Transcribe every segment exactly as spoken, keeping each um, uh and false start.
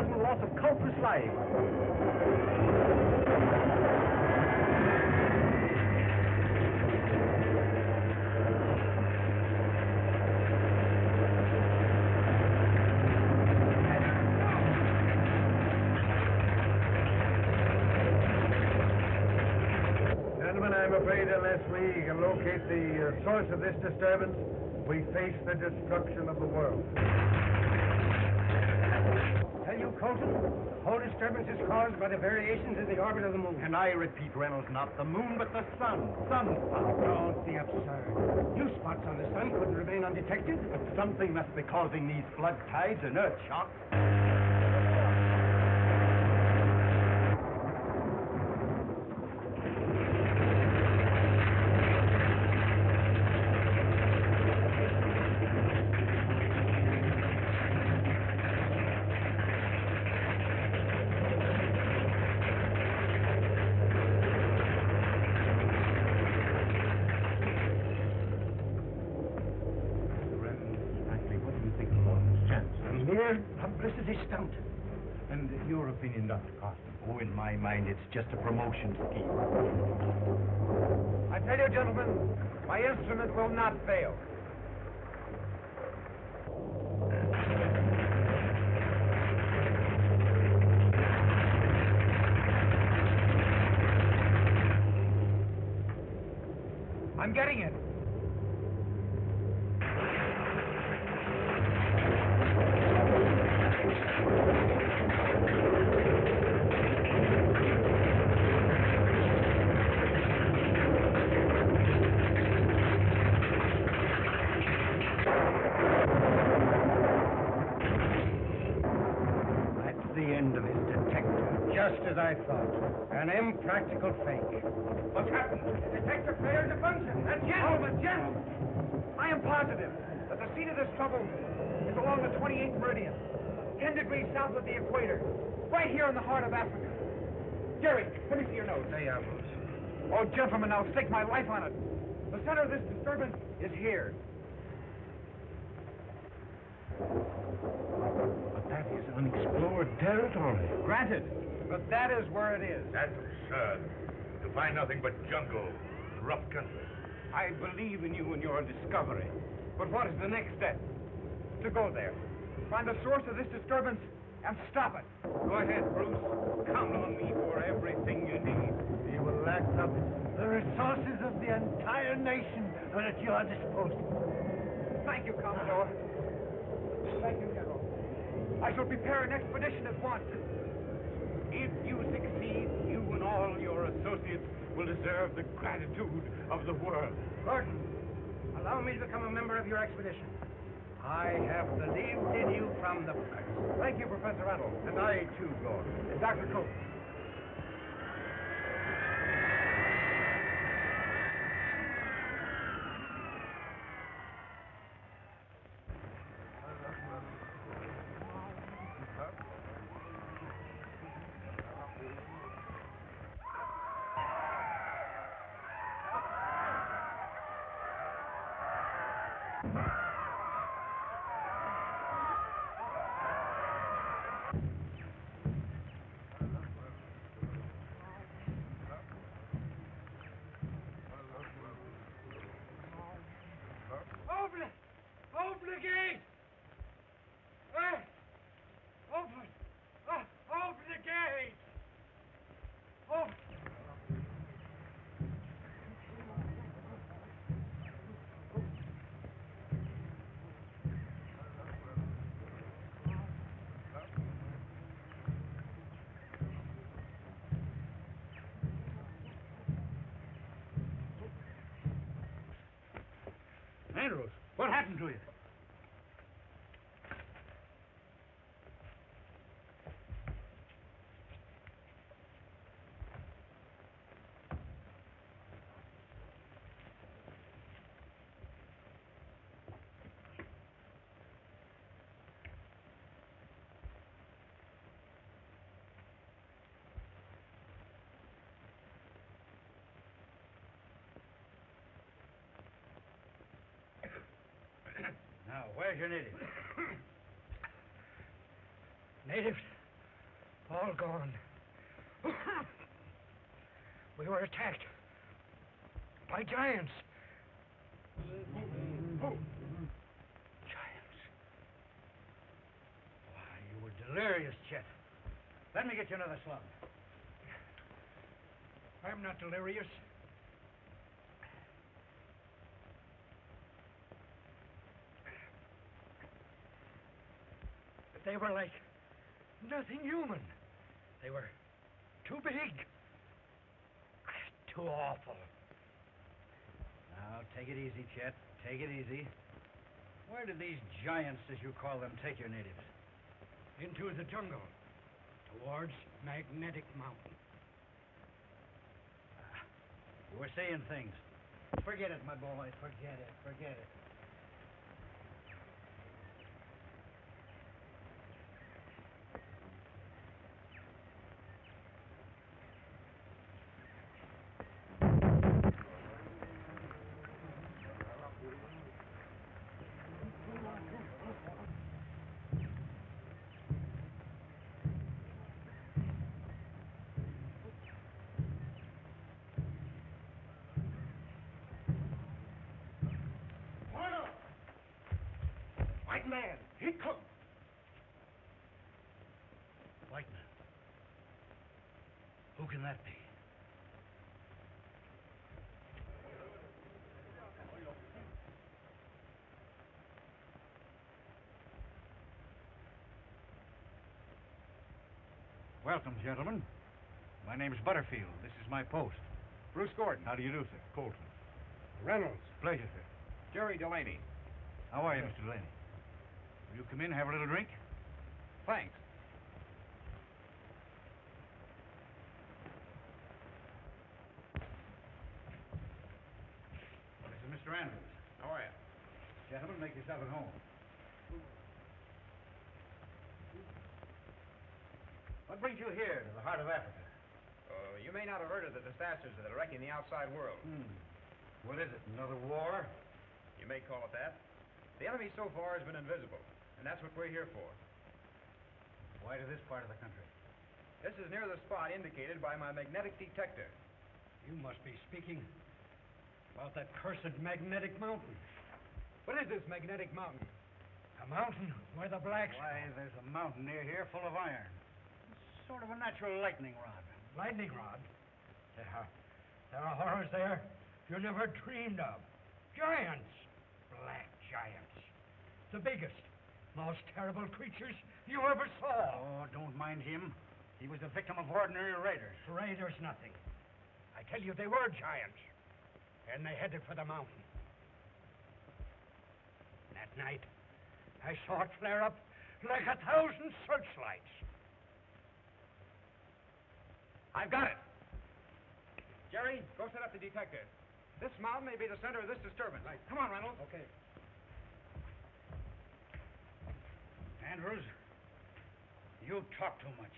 total loss of countless lives. Gentlemen, I'm afraid unless we can locate the uh, source of this disturbance, we face the destruction of the world. Tell you, Colton, the whole disturbance is caused by the variations in the orbit of the moon. And I repeat, Reynolds, not the moon, but the sun. Sunspots. Don't be absurd. New spots on the sun couldn't remain undetected. But something must be causing these flood tides and earth shocks. Publicity stunt. And your opinion, Doctor Carson? Oh, in my mind, it's just a promotion scheme. I tell you, gentlemen, my instrument will not fail. I'm getting it. Just as I thought. An impractical fake. What's happened? The detector failed to function. And gentlemen, gentlemen, I am positive that the seat of this trouble is along the twenty-eighth meridian, ten degrees south of the equator, right here in the heart of Africa. Jerry, let me see your nose. There you are, Bruce. Oh, gentlemen, I'll stake my life on it. The center of this disturbance is here. But that is unexplored territory. Granted, but that is where it is. That's absurd. To find nothing but jungle and rough country. I believe in you and your discovery. But what is the next step? To go there, find the source of this disturbance, and stop it. Go ahead, Bruce. Count on me for everything you need. We will act up. The resources of the entire nation are at your disposal. Thank you, Commodore. Thank you, General. I shall prepare an expedition at once. If you succeed, you and all your associates will deserve the gratitude of the world. Gordon, allow me to become a member of your expedition. I have believed in you from the first. Thank you, Professor Reynolds. And I, too, Gordon. And Doctor Coates. Andrews, what happened to you? Now, where's your native? Natives? All gone. We were attacked by giants. Oh. Giants. Why, you were delirious, Chet. Let me get you another slug. I'm not delirious. But they were like nothing human. They were too big. Too awful. Now, take it easy, Chet. Take it easy. Where did these giants, as you call them, take your natives? Into the jungle. Towards Magnetic Mountain. Ah, you were seeing things. Forget it, my boy. Forget it. Forget it. White man, he come. White man. Who can that be? Welcome, gentlemen. My name's Butterfield. This is my post. Bruce Gordon. How do you do, sir? Colton. Reynolds. Pleasure, sir. Jerry Delaney. How are you, Mister Delaney? Will you come in, have a little drink? Thanks. This is Mister Andrews. How are you? Gentlemen, make yourself at home. What brings you here to the heart of Africa? Uh, you may not have heard of the disasters that are wrecking the outside world. Hmm. What is it, another war? You may call it that. The enemy so far has been invisible, and that's what we're here for. Why to this part of the country? This is near the spot indicated by my magnetic detector. You must be speaking about that cursed Magnetic Mountain. What is this magnetic mountain? A mountain where the blacks... Why, there's a mountain near here full of iron. It's sort of a natural lightning rod. Lightning rod? There are, there are horrors there you never dreamed of. Giants. Black giants. The biggest, most terrible creatures you ever saw. Oh, don't mind him. He was the victim of ordinary raiders. Raiders nothing. I tell you, they were giants. And they headed for the mountain. That night, I saw it flare up like a thousand searchlights. I've got it. Jerry, go set up the detector. This mountain may be the center of this disturbance. Right. Come on, Reynolds. Okay. Andrews, you talk too much.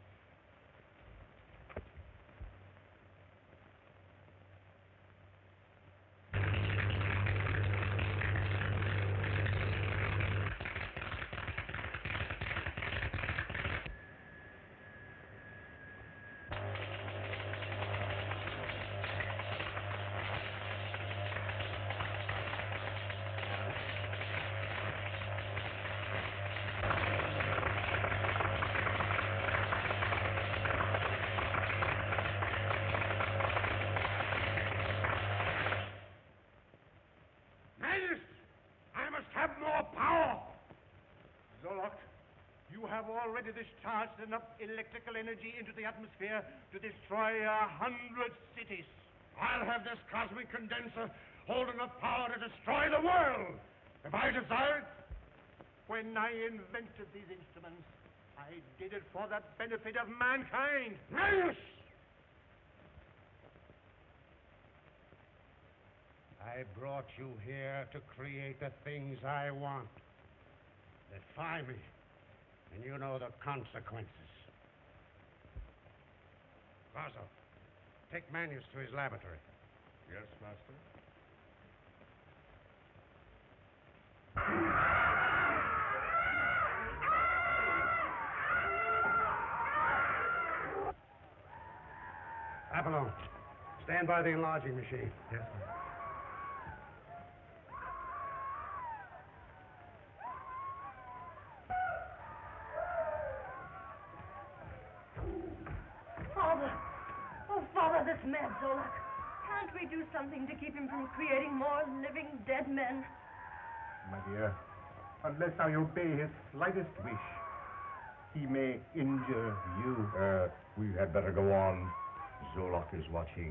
Manyus, I must have more power. Zolok, you have already discharged enough electrical energy into the atmosphere to destroy a hundred cities. I'll have this cosmic condenser hold enough power to destroy the world, if I desire it. When I invented these instruments, I did it for the benefit of mankind. Manyus! I brought you here to create the things I want. Defy me, and you know the consequences. Vaso, take Manyus to his laboratory. Yes, Master. Avalon, stand by the enlarging machine. Yes, sir. Father! Oh, Father, this mad Zolok. Can't we do something to keep him from creating more living dead men? My dear, unless I obey his slightest wish, he may injure you. Uh, we had better go on. Zolok is watching.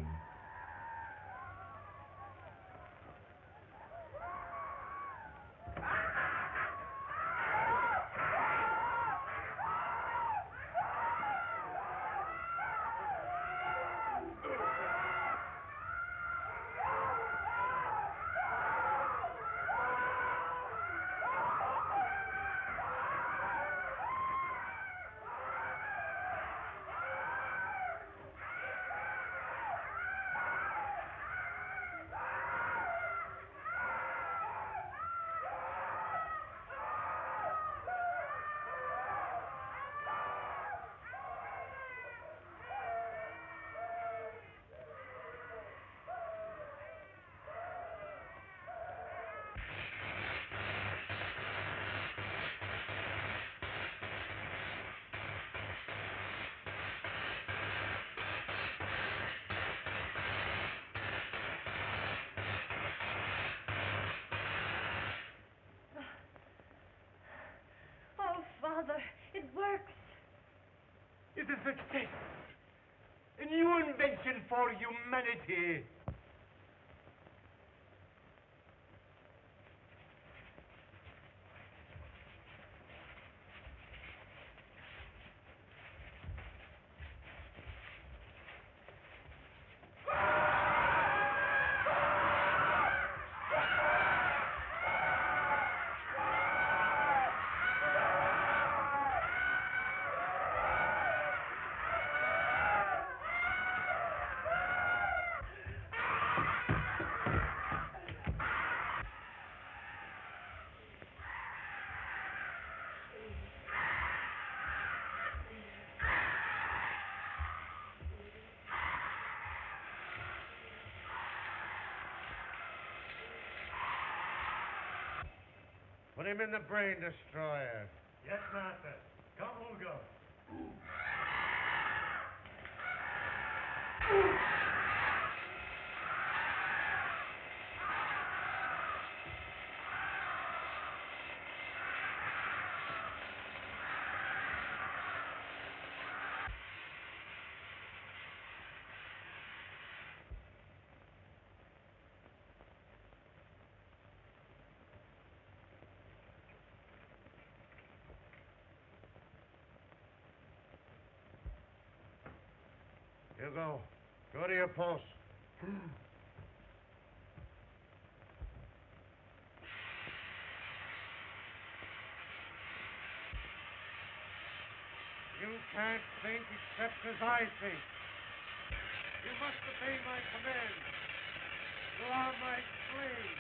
Oh, Father, it works. It's a success. A new invention for humanity. Put him in the brain destroyer. Yes, Master. Come, we'll go. You go. Go to your post. You can't think except as I think. You must obey my command. You are my slave.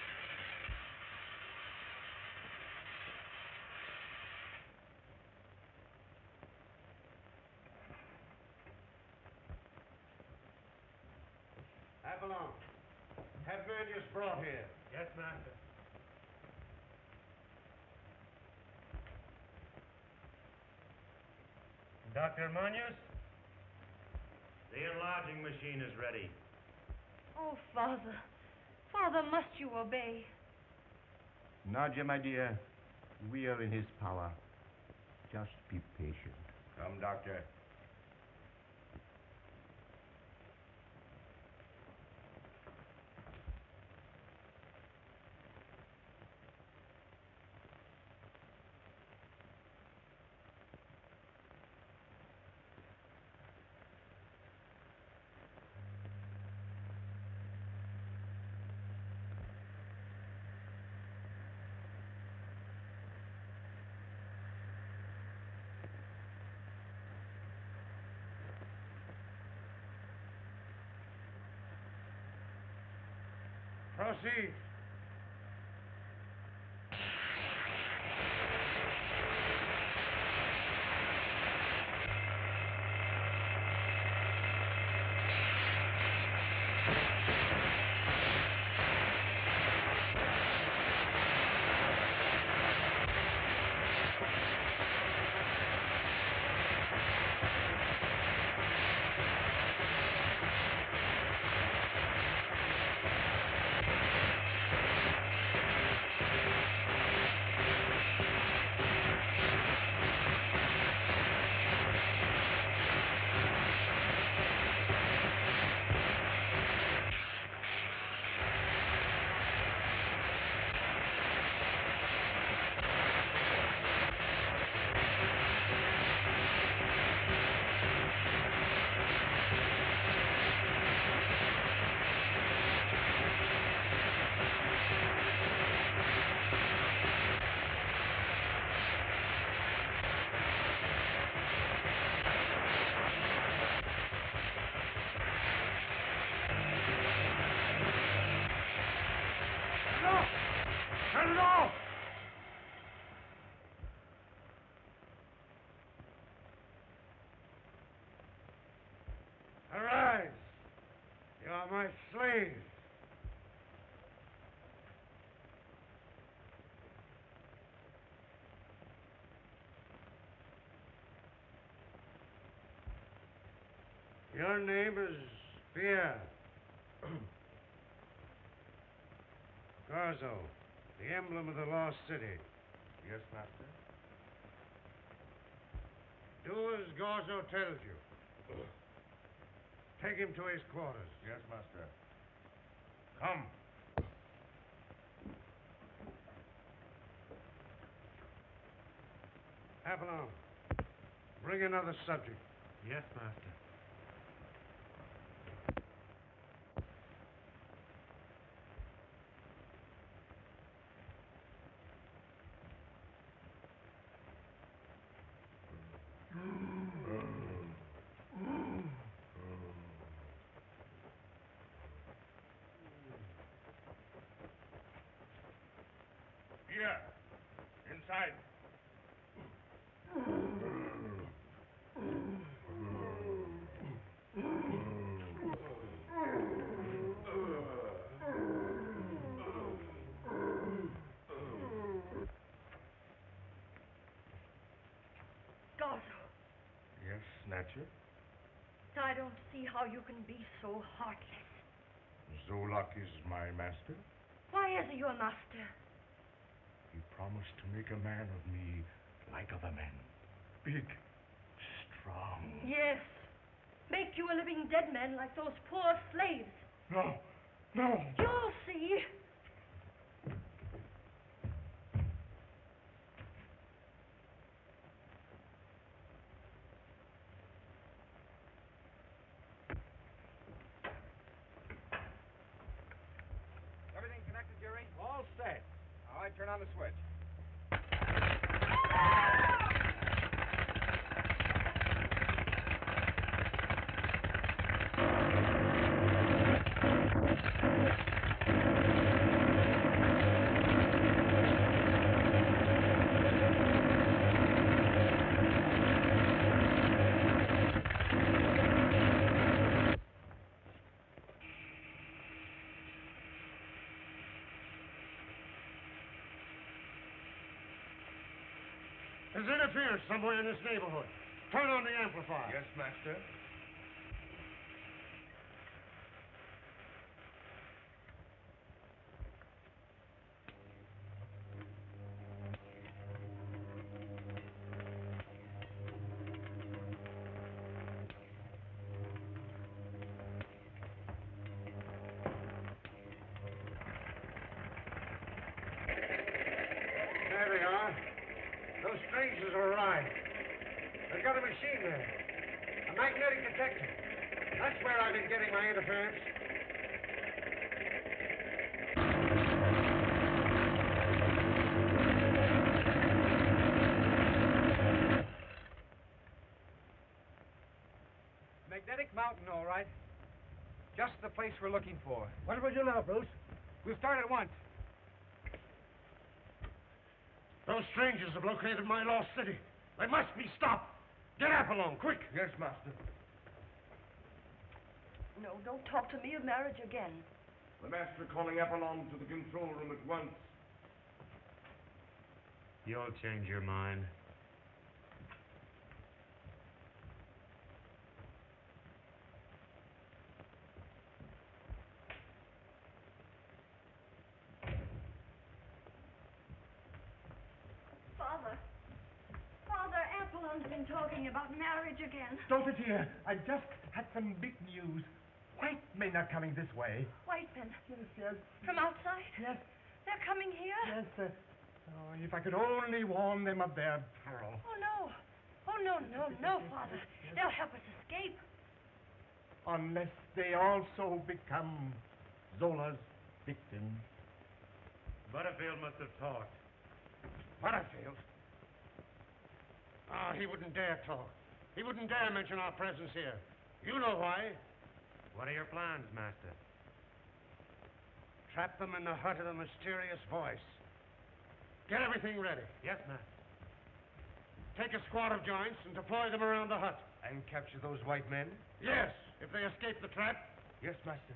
Avalon, have Manyus brought here. Yes, Master. Doctor Manyus? The enlarging machine is ready. Oh, Father. Father, must you obey? Natcha, my dear, we are in his power. Just be patient. Come, Doctor. Proceed. Your name is Pierre. Garzo, the emblem of the lost city. Yes, master. Do as Garzo tells you. Take him to his quarters. Yes, master. Come. Avalon, bring another subject. Yes, master. Here. Inside. Garzo, Yes, Natcha? I don't see how you can be so heartless. Zolok is my master. Why is he your master? He promised to make a man of me like other men. Big, strong. Yes. Make you a living dead man like those poor slaves. No, no. You'll see. Everything connected, Jerry? All set. All right, turn on the switch. There's interference somewhere in this neighborhood. Turn on the amplifier. Yes, master. There they are. Those strangers are arrived. They've got a machine there. A magnetic detector. That's where I've been getting my interference. Magnetic Mountain, all right. Just the place we're looking for. What do we do now, Bruce? We'll start at once. Those strangers have located my lost city. They must be stopped. Get Apollon, quick. Yes, master. No, don't talk to me of marriage again. The master calling Apollon to the control room at once. You'll change your mind. Father. Father, Apollon's been talking about marriage again. Don't it hear? I just had some big news. White men are coming this way. White men. Yes, yes. From outside? Yes, They're coming here? yes. Uh, oh, if I could only warn them of their peril. Oh, no. Oh, no, no, no, Father. They'll help us escape. Unless they also become Zola's victims. Butterfield must have talked. Butterfield? Ah, he wouldn't dare talk. He wouldn't dare mention our presence here. You know why. What are your plans, Master? Trap them in the hut of the mysterious voice. Get everything ready. Yes, Master. Take a squad of giants and deploy them around the hut. And capture those white men? Yes, if they escape the trap. Yes, master.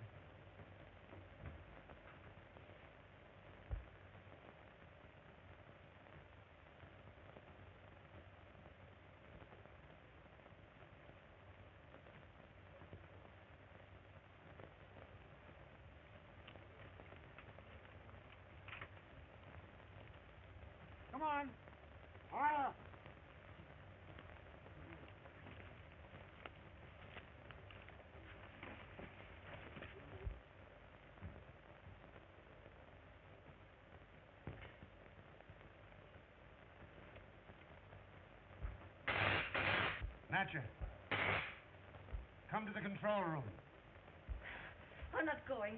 Natcha, come to the control room. I'm not going.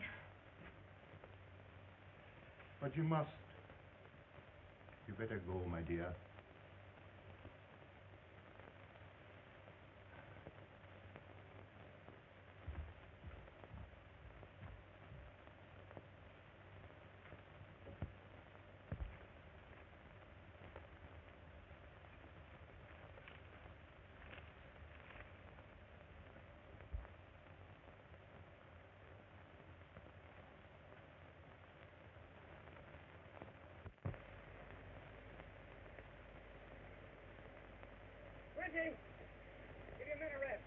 But you must. You better go, my dear. Give your men a rest.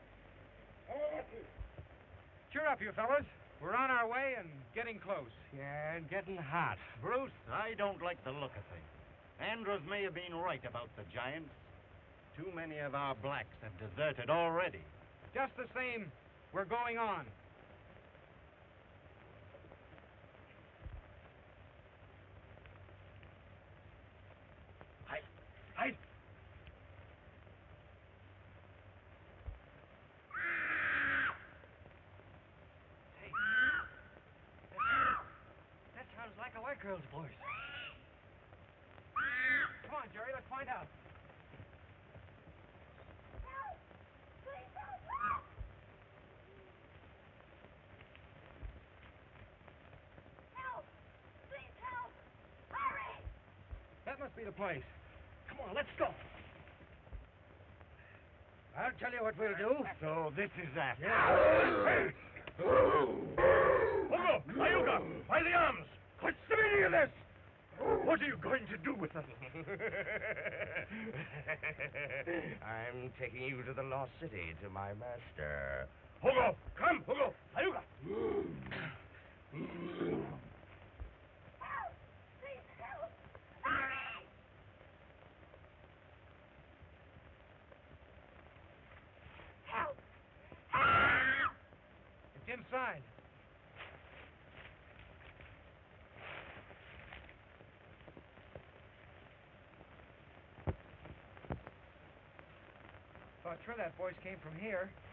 Cheer up, you fellas. We're on our way and getting close. Yeah, getting hot. Bruce, I don't like the look of things. Andrews may have been right about the giants. Too many of our blacks have deserted already. Just the same, we're going on. Hide! Hide! That sounds like a white girl's voice. Come on, Jerry, let's find out. Help! Please help! Help! Help! Please help! Hurry! That must be the place. Come on, let's go. I'll tell you what we'll do. So this is that. Hey! Hogo! Ayuga! By the arms! What's the meaning of this? What are you going to do with us? I'm taking you to the lost city, to my master. Hogo! Come, Hogo! Ayuga! Help! Please help! Hurry! Help! Help! It's inside. Thought sure that voice came from here.